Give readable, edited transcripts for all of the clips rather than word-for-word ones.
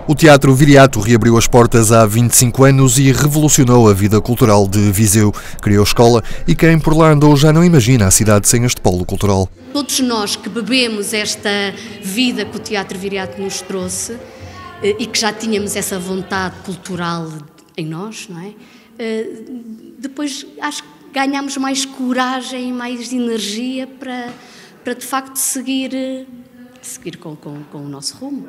O Teatro Viriato reabriu as portas há 25 anos e revolucionou a vida cultural de Viseu. Criou escola e quem por lá andou já não imagina a cidade sem este polo cultural. Todos nós que bebemos esta vida que o Teatro Viriato nos trouxe e que já tínhamos essa vontade cultural em nós, não é? Depois acho que ganhamos mais coragem e mais energia para de facto seguir com o nosso rumo.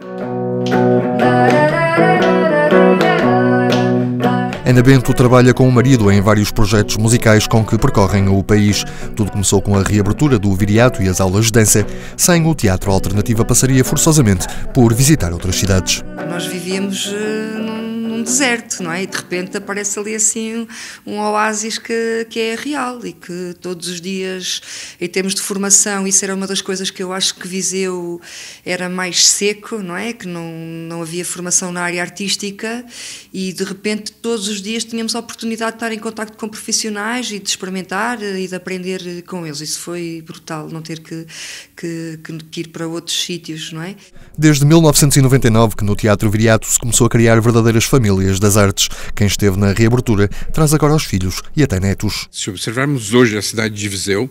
Ana Bento trabalha com o marido em vários projetos musicais com que percorrem o país. Tudo começou com a reabertura do Viriato e as aulas de dança. Sem o teatro, a alternativa passaria forçosamente por visitar outras cidades. Nós vivíamos num deserto, não é? E de repente aparece ali assim um oásis que é real e que todos os dias, em termos de formação, isso era uma das coisas que eu acho que Viseu era mais seco, não é? Que não havia formação na área artística e de repente todos os dias tínhamos a oportunidade de estar em contacto com profissionais e de experimentar e de aprender com eles. Isso foi brutal, não ter que ir para outros sítios, não é? Desde 1999 que no Teatro Viriato se começou a criar verdadeiras famílias das artes. Quem esteve na reabertura traz agora os filhos e até netos. Se observarmos hoje a cidade de Viseu,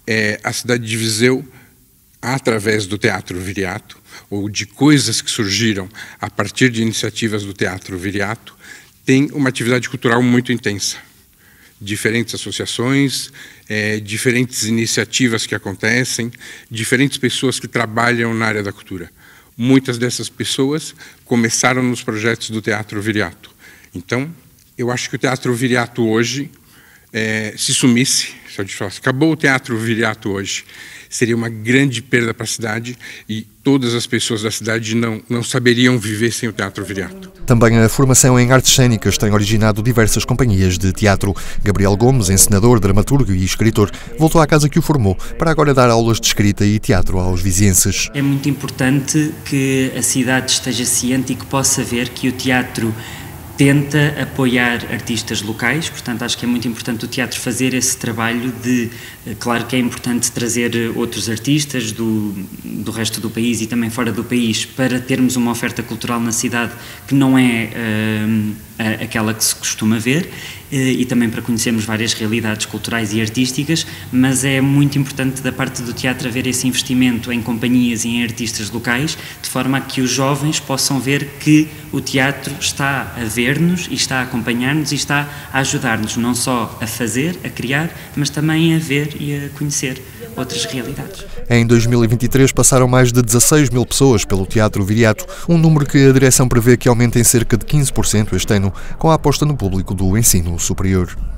através do Teatro Viriato, ou de coisas que surgiram a partir de iniciativas do Teatro Viriato, tem uma atividade cultural muito intensa. Diferentes associações, diferentes iniciativas que acontecem, diferentes pessoas que trabalham na área da cultura. Muitas dessas pessoas começaram nos projetos do Teatro Viriato. Então, eu acho que o Teatro Viriato hoje, se sumisse, se eu te falasse, acabou o Teatro Viriato hoje, seria uma grande perda para a cidade e todas as pessoas da cidade não saberiam viver sem o Teatro Viriato. Também a formação em artes cênicas tem originado diversas companhias de teatro. Gabriel Gomes, encenador, dramaturgo e escritor, voltou à casa que o formou para agora dar aulas de escrita e teatro aos vizienses. É muito importante que a cidade esteja ciente e que possa ver que o teatro tenta apoiar artistas locais, portanto acho que é muito importante o teatro fazer esse trabalho de, claro que é importante trazer outros artistas do resto do país e também fora do país para termos uma oferta cultural na cidade que não é aquela que se costuma ver e também para conhecermos várias realidades culturais e artísticas, mas é muito importante da parte do teatro haver esse investimento em companhias e em artistas locais, de forma a que os jovens possam ver que o teatro está a ver-nos e está a acompanhar-nos e está a ajudar-nos não só a fazer, a criar, mas também a ver e a conhecer outras realidades. Em 2023 passaram mais de 16 mil pessoas pelo Teatro Viriato, um número que a direção prevê que aumente em cerca de 15% este ano, com a aposta no público do ensino superior.